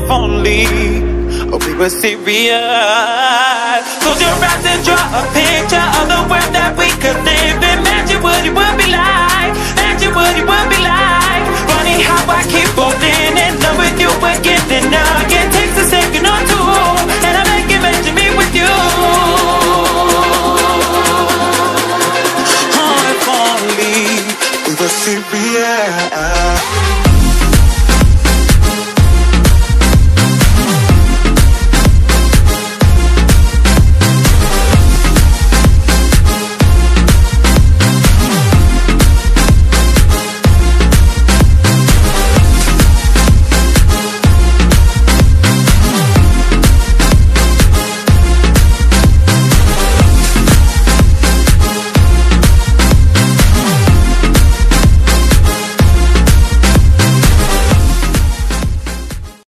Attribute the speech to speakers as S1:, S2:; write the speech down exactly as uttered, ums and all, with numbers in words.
S1: if only we were serious. Close your eyes and draw a picture of the world that we could live in. Imagine what it would be like. Imagine what it would be like. Funny how I keep falling in love with you again and again.